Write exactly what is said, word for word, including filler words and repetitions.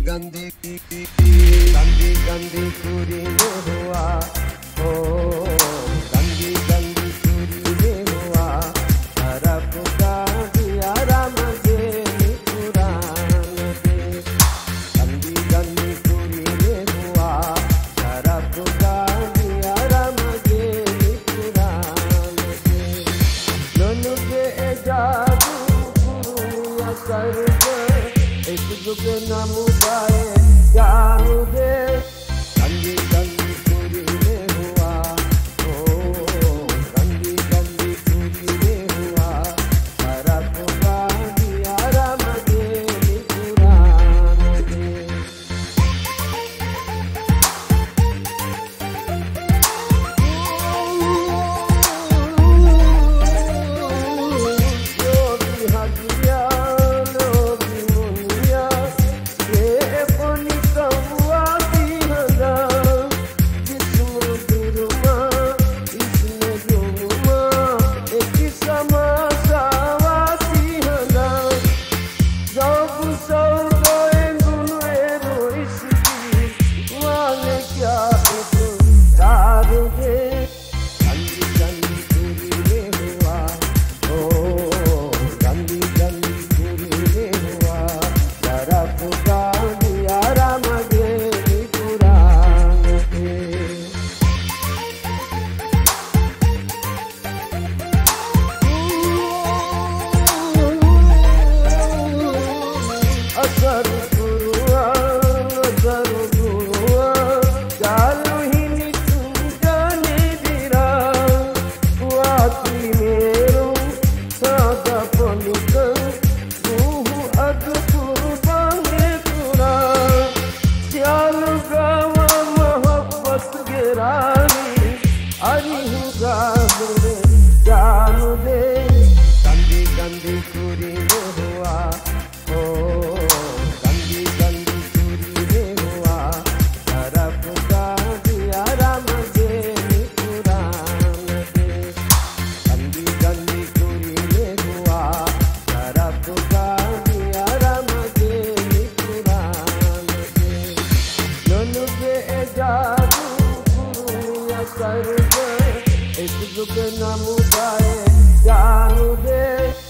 गंदी गंदी गंदी कुरी में हुआ ओ गंदी गंदी कुरी में हुआ अरब का दिया राम के कुरान दे गंदी गंदी कुरी में हुआ अरब का दिया राम के कुरान दे दोनों के जादू कुरिया कर एक जुग नाम गाए जानू दे गंदी गंदी कुरी में हुआ ओ गंदी गंदी कुरी में हुआ अरब का दिया राम के कुरान दे जानू दे गंदी गंदी कुरी में हुआ ओ गंदी गंदी कुरी में हुआ अरब का दिया राम के कुरान दे गंदी गंदी कुरी में हुआ अरब का दिया राम के कुरान दे दोनों के जादू कुरिया कर एक जुग नाम गाए जानू दे।